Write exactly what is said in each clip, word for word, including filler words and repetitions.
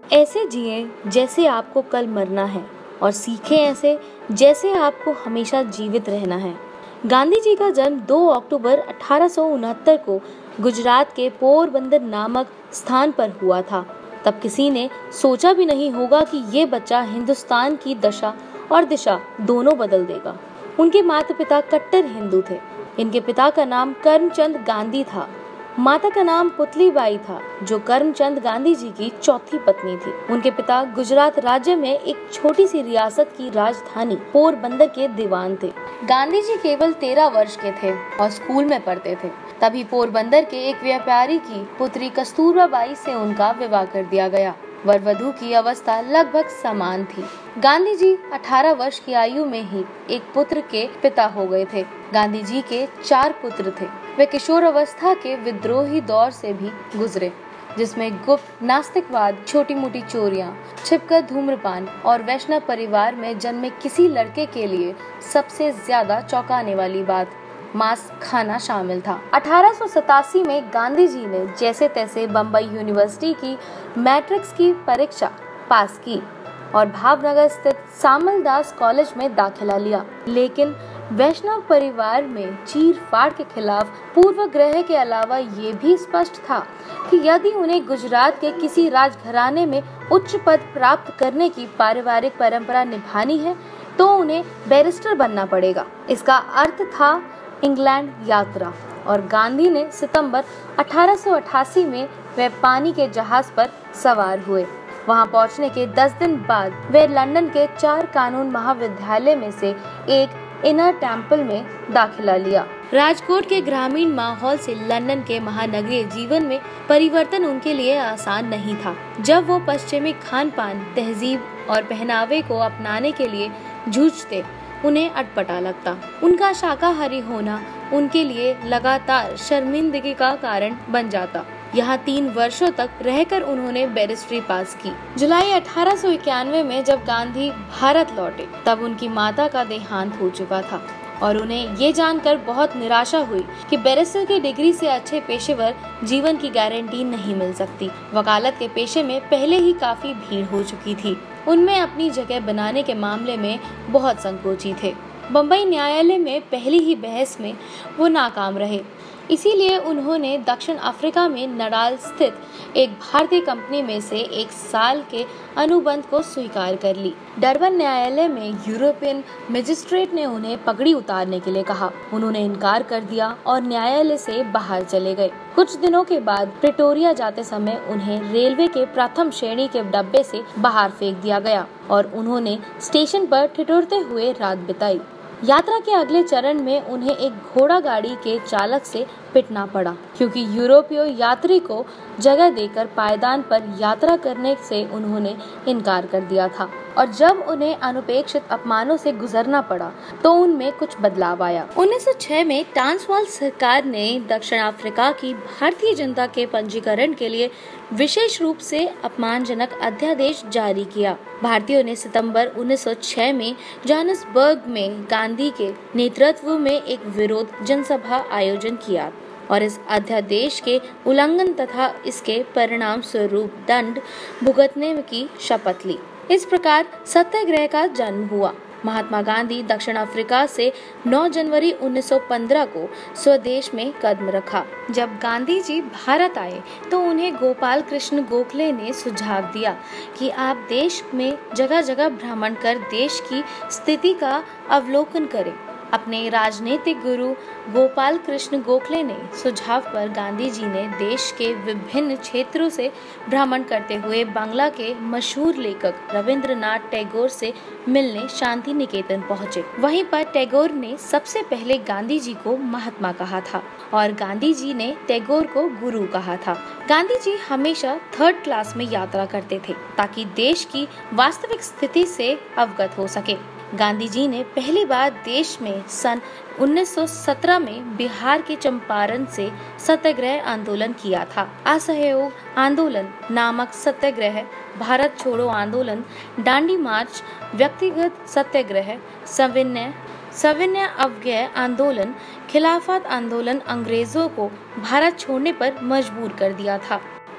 ऐसे जिए जैसे आपको कल मरना है और सीखें ऐसे जैसे आपको हमेशा जीवित रहना है। गांधी जी का जन्म दो अक्टूबर अठारह सौ उनहत्तर को गुजरात के पोरबंदर नामक स्थान पर हुआ था। तब किसी ने सोचा भी नहीं होगा कि ये बच्चा हिंदुस्तान की दशा और दिशा दोनों बदल देगा। उनके माता पिता कट्टर हिंदू थे। इनके पिता का नाम करमचंद गांधी था। माता का नाम पुतलीबाई था, जो करमचंद गांधी जी की चौथी पत्नी थी। उनके पिता गुजरात राज्य में एक छोटी सी रियासत की राजधानी पोरबंदर के दीवान थे। गांधी जी केवल तेरह वर्ष के थे और स्कूल में पढ़ते थे। तभी पोरबंदर के एक व्यापारी की पुत्री कस्तूरबा बाई से उनका विवाह कर दिया गया। वर वधू की अवस्था लगभग समान थी। गांधी जी अठारह वर्ष की आयु में ही एक पुत्र के पिता हो गए थे। गांधी जी के चार पुत्र थे। वे किशोर अवस्था के विद्रोही दौर से भी गुजरे, जिसमें गुप्त नास्तिकवाद, छोटी मोटी चोरियां, छिपकर धूम्रपान और वैष्णव परिवार में जन्मे किसी लड़के के लिए सबसे ज्यादा चौंकाने वाली बात मांस खाना शामिल था। अठारह सौ सतासी में गांधी जी ने जैसे तैसे बम्बई यूनिवर्सिटी की मैट्रिक्स की परीक्षा पास की और भावनगर स्थित सामलदास कॉलेज में दाखिला लिया। लेकिन वैष्णव परिवार में चीर फाड़ के खिलाफ पूर्वग्रह के अलावा ये भी स्पष्ट था कि यदि उन्हें गुजरात के किसी राजघराने में उच्च पद प्राप्त करने की पारिवारिक परंपरा निभानी है तो उन्हें बैरिस्टर बनना पड़ेगा। इसका अर्थ था इंग्लैंड यात्रा, और गांधी ने सितंबर अठारह सौ अठासी में वे पानी के जहाज पर सवार हुए। वहां पहुंचने के दस दिन बाद वे लंदन के चार कानून महाविद्यालय में से एक इनर टेम्पल में दाखिला लिया। राजकोट के ग्रामीण माहौल से लंदन के महानगरीय जीवन में परिवर्तन उनके लिए आसान नहीं था। जब वो पश्चिमी खान पान, तहजीब और पहनावे को अपनाने के लिए जूझते, उन्हें अटपटा लगता। उनका शाकाहारी होना उनके लिए लगातार शर्मिंदगी का कारण बन जाता। यहाँ तीन वर्षों तक रहकर उन्होंने बैरिस्ट्री पास की। जुलाई अठारह सौ इक्यानवे में जब गांधी भारत लौटे, तब उनकी माता का देहांत हो चुका था और उन्हें ये जानकर बहुत निराशा हुई कि बैरिस्टर की डिग्री से अच्छे पेशेवर जीवन की गारंटी नहीं मिल सकती। वकालत के पेशे में पहले ही काफी भीड़ हो चुकी थी। उनमें अपनी जगह बनाने के मामले में बहुत संकोची थे। बम्बई न्यायालय में पहली ही बहस में वो नाकाम रहे। इसीलिए उन्होंने दक्षिण अफ्रीका में नडाल स्थित एक भारतीय कंपनी में से एक साल के अनुबंध को स्वीकार कर ली। डरबन न्यायालय में यूरोपियन मजिस्ट्रेट ने उन्हें पगड़ी उतारने के लिए कहा। उन्होंने इनकार कर दिया और न्यायालय से बाहर चले गए। कुछ दिनों के बाद प्रिटोरिया जाते समय उन्हें रेलवे के प्रथम श्रेणी के डब्बे से बाहर फेंक दिया गया और उन्होंने स्टेशन पर ठिठुरते हुए रात बिताई। यात्रा के अगले चरण में उन्हें एक घोड़ा गाड़ी के चालक से पिटना पड़ा, क्योंकि यूरोपीय यात्री को जगह देकर पायदान पर यात्रा करने से उन्होंने इनकार कर दिया था। और जब उन्हें अनपेक्षित अपमानों से गुजरना पड़ा तो उनमें कुछ बदलाव आया। उन्नीस सौ छह में ट्रांसवाल सरकार ने दक्षिण अफ्रीका की भारतीय जनता के पंजीकरण के लिए विशेष रूप से अपमानजनक अध्यादेश जारी किया। भारतीयों ने सितंबर उन्नीस सौ छह में जोहानिसबर्ग में गांधी के नेतृत्व में एक विरोध जनसभा आयोजन किया और इस अध्यादेश के उल्लंघन तथा इसके परिणाम स्वरूप दंड भुगतने की शपथ ली। इस प्रकार सत्याग्रह का जन्म हुआ। महात्मा गांधी दक्षिण अफ्रीका से नौ जनवरी उन्नीस सौ पंद्रह को स्वदेश में कदम रखा। जब गांधी जी भारत आए तो उन्हें गोपाल कृष्ण गोखले ने सुझाव दिया कि आप देश में जगह जगह भ्रमण कर देश की स्थिति का अवलोकन करें। अपने राजनीतिक गुरु गोपाल कृष्ण गोखले ने सुझाव पर गांधी जी ने देश के विभिन्न क्षेत्रों से भ्रमण करते हुए बांग्ला के मशहूर लेखक रविंद्रनाथ टैगोर से मिलने शांति निकेतन पहुंचे। वहीं पर टैगोर ने सबसे पहले गांधी जी को महात्मा कहा था और गांधी जी ने टैगोर को गुरु कहा था। गांधी जी हमेशा थर्ड क्लास में यात्रा करते थे ताकि देश की वास्तविक स्थिति से अवगत हो सके। गांधी जी ने पहली बार देश में सन उन्नीस सौ सत्रह में बिहार के चंपारण से सत्याग्रह आंदोलन किया था। असहयोग आंदोलन नामक सत्याग्रह, भारत छोड़ो आंदोलन, दांडी मार्च, व्यक्तिगत सत्याग्रह, सविनय सविनय अवज्ञा आंदोलन, खिलाफत आंदोलन अंग्रेजों को भारत छोड़ने पर मजबूर कर दिया था।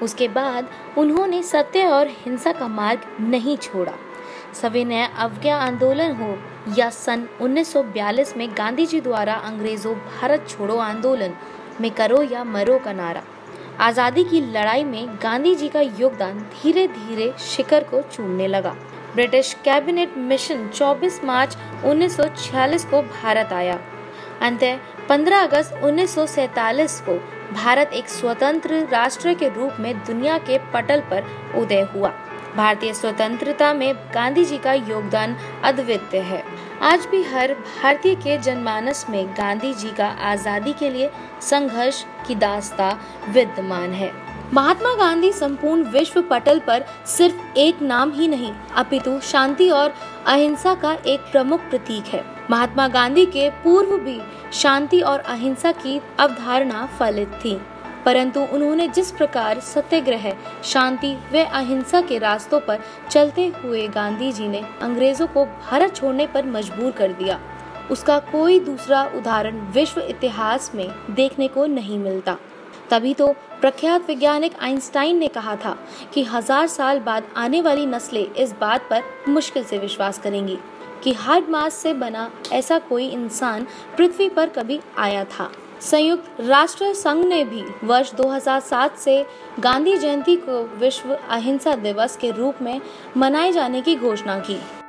उसके बाद उन्होंने सत्य और हिंसा का मार्ग नहीं छोड़ा। सविनय अवज्ञा आंदोलन हो या सन उन्नीस सौ बयालीस में गांधी जी द्वारा अंग्रेजों भारत छोड़ो आंदोलन में करो या मरो का नारा, आज़ादी की लड़ाई में गांधी जी का योगदान धीरे धीरे शिखर को चूमने लगा। ब्रिटिश कैबिनेट मिशन चौबीस मार्च उन्नीस सौ छियालीस को भारत आया। अंततः पंद्रह अगस्त उन्नीस सौ सैंतालीस को भारत एक स्वतंत्र राष्ट्र के रूप में दुनिया के पटल पर उदय हुआ। भारतीय स्वतंत्रता में गांधी जी का योगदान अद्वितीय है। आज भी हर भारतीय के जनमानस में गांधी जी का आजादी के लिए संघर्ष की दास्तां विद्यमान है। महात्मा गांधी संपूर्ण विश्व पटल पर सिर्फ एक नाम ही नहीं, अपितु शांति और अहिंसा का एक प्रमुख प्रतीक है। महात्मा गांधी के पूर्व भी शांति और अहिंसा की अवधारणा फलित थी, परंतु उन्होंने जिस प्रकार सत्याग्रह, शांति व अहिंसा के रास्तों पर चलते हुए गांधी जी ने अंग्रेजों को भारत छोड़ने पर मजबूर कर दिया, उसका कोई दूसरा उदाहरण विश्व इतिहास में देखने को नहीं मिलता। तभी तो प्रख्यात वैज्ञानिक आइंस्टाइन ने कहा था कि हजार साल बाद आने वाली नस्लें इस बात पर मुश्किल से विश्वास करेंगी कि हार्ड मास से बना ऐसा कोई इंसान पृथ्वी पर कभी आया था। संयुक्त राष्ट्र संघ ने भी वर्ष दो हज़ार सात से गांधी जयंती को विश्व अहिंसा दिवस के रूप में मनाए जाने की घोषणा की।